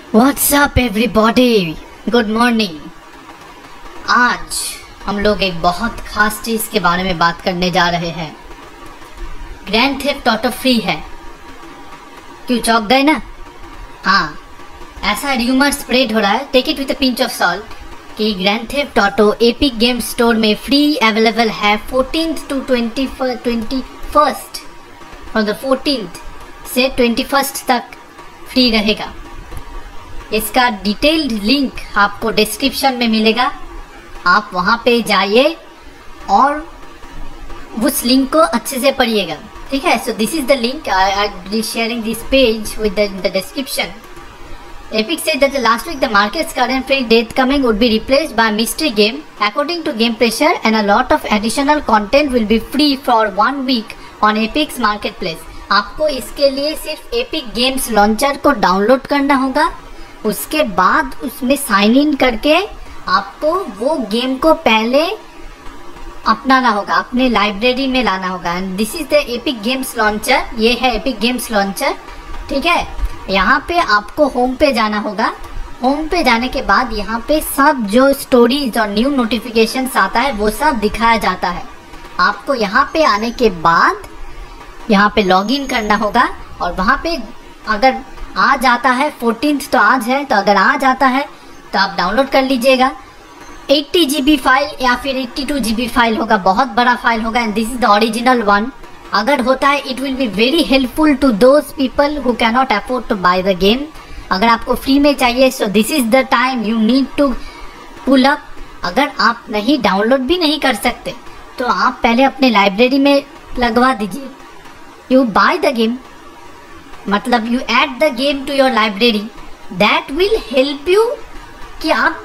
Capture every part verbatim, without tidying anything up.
What's up everybody? Good morning. आज हम लोग एक बहुत खास चीज के बारे में बात करने जा रहे हैं। ग्रैंड थेफ्ट ऑटो फ्री है। क्यों चौंक गए ना? हाँ, ऐसा र्यूमर स्प्रेड हो रहा है, take it with a pinch of salt, कि Grand Theft Auto Epic Game Store में फ्री अवेलेबल है fourteenth to twenty twenty first from the fourteenth से ट्वेंटी फर्स्ट तक फ्री रहेगा। इसका डिटेल्ड लिंक आपको डिस्क्रिप्शन में मिलेगा, आप वहां पे जाइए और उस लिंक को अच्छे से पढ़िएगा, ठीक है। So this is the link, I be sharing this page with the description. Epic said that last week the market's current free date coming would be replaced by mystery game according to game pressure, and a lot of additional content will be free for one week on Epic's marketplace. आपको इसके लिए सिर्फ Epic Games launcher को download करना होगा, उसके बाद उसमें साइन इन करके आपको वो गेम को पहले अपनाना होगा, अपने लाइब्रेरी में लाना होगा। And this is the Epic Games launcher, ये है एपिक गेम्स लॉन्चर, ठीक है। यहाँ पे आपको होम पे जाना होगा। होम पे जाने के बाद यहाँ पे सब जो स्टोरीज और न्यू नोटिफिकेशंस आता है वो सब दिखाया जाता है। आपको यहाँ पे आने के बाद यहाँ पे लॉगिन करना होगा, और वहाँ पे अगर आ जाता है फोर्टीन्थ, तो आज है, तो अगर आ जाता है तो आप डाउनलोड कर लीजिएगा। एट्टी जी बी फाइल या फिर eighty two G B file होगा, बहुत बड़ा फाइल होगा, and this is the original one. अगर होता है it will be very helpful to those people who can not afford to buy the game. अगर आपको फ्री में चाहिए, so this is the time you need to pull up. अगर आप नहीं डाउनलोड भी नहीं कर सकते तो आप पहले अपने लाइब्रेरी में लगवा दीजिए। यू बाय द गेम, मतलब you add the game to your library, that will help you कि आप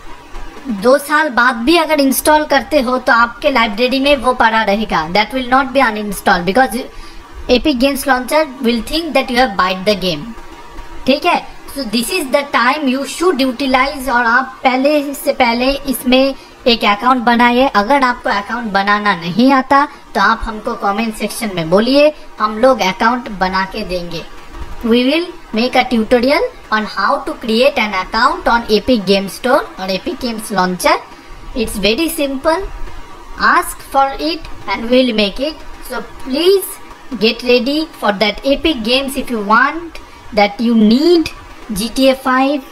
दो साल बाद भी अगर इंस्टॉल करते हो तो आपके लाइब्रेरी में वो पड़ा रहेगा। That will not be uninstall because Epic Games launcher will think that you have bite the game, ठीक है। So this is the time you should utilise, और आप पहले से पहले इसमें एक अकाउंट बनाइए। अगर आपको अकाउंट बनाना नहीं आता तो आप हमको कमेंट सेक्शन में बोलिए, हम लोग अकाउंट बना के देंगे। We will make a tutorial on how to create an account on Epic Game Store or Epic Games Launcher. It's very simple. Ask for it and we'll make it. So please get ready for that Epic Games. If you want that, you need G T A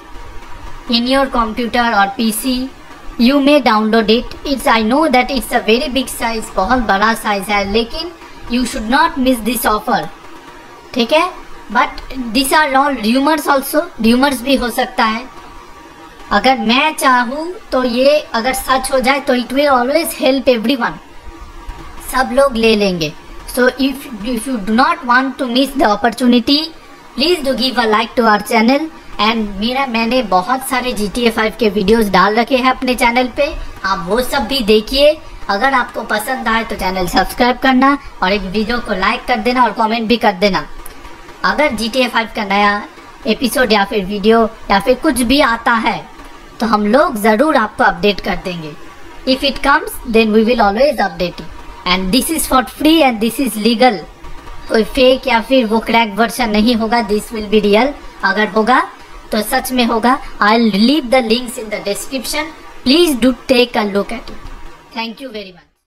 five in your computer or P C, you may download it. It's I know that it's a very big size, बहुत बड़ा size है, लेकिन you should not miss this offer, ठीक है। But this are all rumours also, rumours भी हो सकता है। अगर मैं चाहूँ तो ये अगर सच हो जाए तो it will always help everyone, सब लोग ले लेंगे। So if if you do not want to miss the opportunity, please do give a like to our channel. And मेरा मैंने बहुत सारे जी टी ए फाइव के वीडियोस डाल रखे हैं अपने चैनल पे, आप वो सब भी देखिए। अगर आपको पसंद आए तो चैनल सब्सक्राइब करना और एक वीडियो को लाइक कर देना और कमेंट भी कर देना। अगर जी टी ए फाइव का नया एपिसोड या फिर वीडियो या फिर कुछ भी आता है तो हम लोग ज़रूर आपको अपडेट कर देंगे। If it comes then we will always update it, and this is for free and this is legal. कोई फेक या फिर वो क्रैक वर्जन नहीं होगा, दिस विल बी रियल। अगर होगा तो सच में होगा। I will leave the links in the description, please do take a look at it. Thank you very much.